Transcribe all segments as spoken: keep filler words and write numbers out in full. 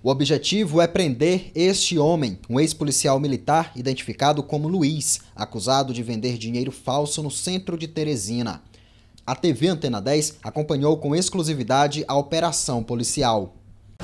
O objetivo é prender este homem, um ex-policial militar identificado como Luiz, acusado de vender dinheiro falso no centro de Teresina. A T V Antena dez acompanhou com exclusividade a operação policial.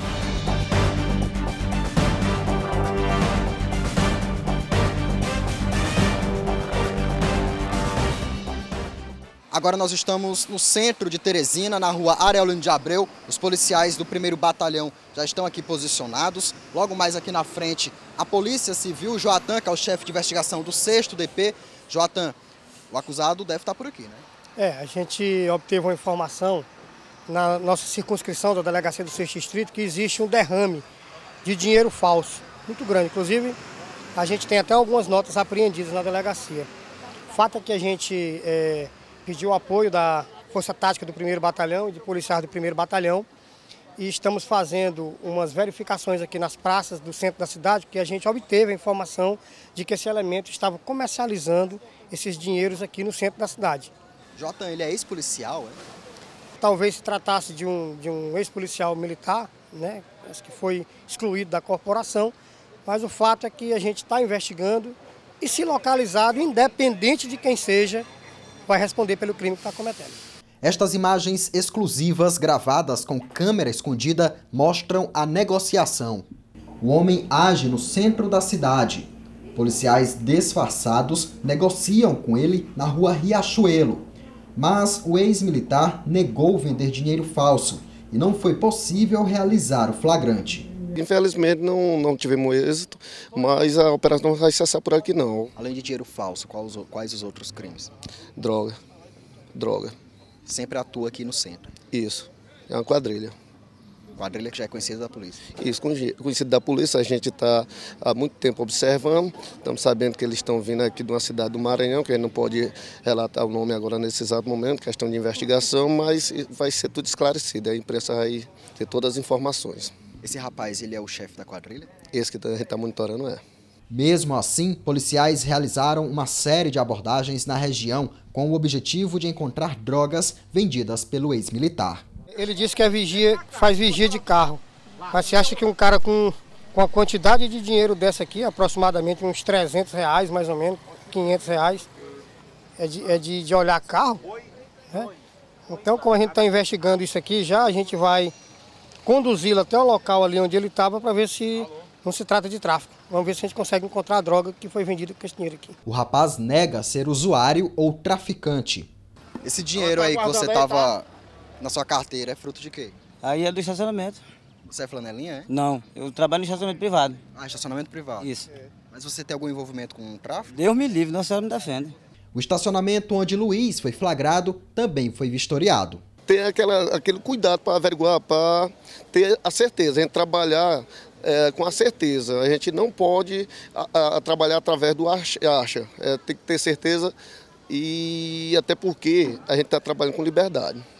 Agora nós estamos no centro de Teresina, na rua Aureliano de Abreu. Os policiais do primeiro Batalhão já estão aqui posicionados. Logo mais aqui na frente, a Polícia Civil, Joatan, que é o chefe de investigação do sexto D P. Joatan, o acusado deve estar por aqui, né? É, a gente obteve uma informação na nossa circunscrição da Delegacia do sexto Distrito que existe um derrame de dinheiro falso, muito grande. Inclusive, a gente tem até algumas notas apreendidas na delegacia. O fato é que a gente é, pediu o apoio da Força Tática do primeiro Batalhão e de policiais do primeiro Batalhão e estamos fazendo umas verificações aqui nas praças do centro da cidade, porque a gente obteve a informação de que esse elemento estava comercializando esses dinheiros aqui no centro da cidade. Joatan, ele é ex-policial, é? Talvez se tratasse de um, de um ex-policial militar, né, que foi excluído da corporação, mas o fato é que a gente está investigando e, se localizado, independente de quem seja, vai responder pelo crime que está cometendo. Estas imagens exclusivas gravadas com câmera escondida mostram a negociação. O homem age no centro da cidade. Policiais disfarçados negociam com ele na rua Riachuelo. Mas o ex-militar negou vender dinheiro falso e não foi possível realizar o flagrante. Infelizmente não, não tivemos êxito, mas a operação não vai cessar por aqui não. Além de dinheiro falso, quais, quais os outros crimes? Droga, droga. Sempre atua aqui no centro? Isso, é uma quadrilha. Quadrilha que já é conhecida da polícia? Isso, conhecida da polícia, a gente está há muito tempo observando, estamos sabendo que eles estão vindo aqui de uma cidade do Maranhão, que a gente não pode relatar o nome agora nesse exato momento, questão de investigação, mas vai ser tudo esclarecido, a imprensa vai ter todas as informações. Esse rapaz, ele é o chefe da quadrilha? Esse que a gente está monitorando é. Mesmo assim, policiais realizaram uma série de abordagens na região com o objetivo de encontrar drogas vendidas pelo ex-militar. Ele disse que é vigia, faz vigia de carro, mas você acha que um cara com, com a quantidade de dinheiro dessa aqui, aproximadamente uns trezentos reais, mais ou menos, quinhentos reais, é de, é de, de olhar carro? Né? Então, como a gente está investigando isso aqui já, a gente vai conduzi-lo até o local ali onde ele estava para ver se não se trata de tráfico. Vamos ver se a gente consegue encontrar a droga que foi vendida com esse dinheiro aqui. O rapaz nega ser usuário ou traficante. Esse dinheiro aí que você estava na sua carteira é fruto de quê? Aí é do estacionamento. Você é flanelinha, é? Não, eu trabalho no estacionamento privado. Ah, estacionamento privado. Isso. Mas você tem algum envolvimento com o tráfico? Deus me livre, Nossa Senhora me defende. O estacionamento onde Luiz foi flagrado também foi vistoriado. Ter aquela, aquele cuidado para averiguar, para ter a certeza, a gente trabalhar é, com a certeza. A gente não pode a, a, trabalhar através do acha, acha. É, tem que ter certeza e até porque a gente está trabalhando com liberdade.